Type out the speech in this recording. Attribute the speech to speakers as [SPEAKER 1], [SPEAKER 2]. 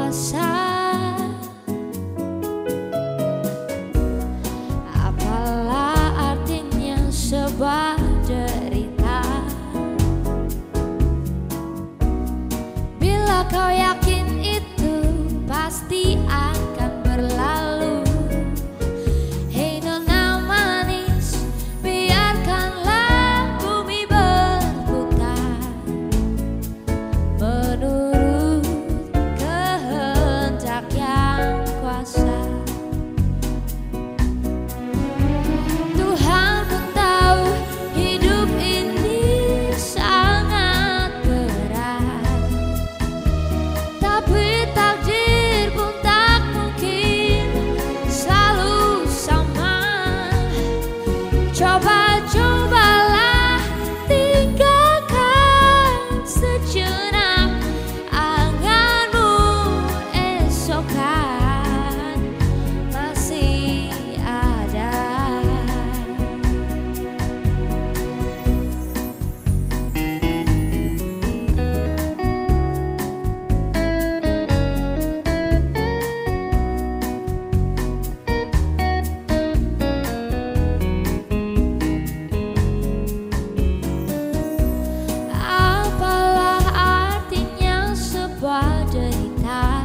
[SPEAKER 1] kuasa. Apalah artinya sebuah derita bila kau yakin itu pasti akan berlalu. Hei nona manis, biarkanlah bumi berputar menurut kehendak yang kuasa. Tuhan pun tahu hidup ini sangat berat, tapi takdir pun tak mungkin selalu sama. Coba-cobalah tinggalkan sejenak anganmu, esok kan masih ada. Apalah artinya sebuah derita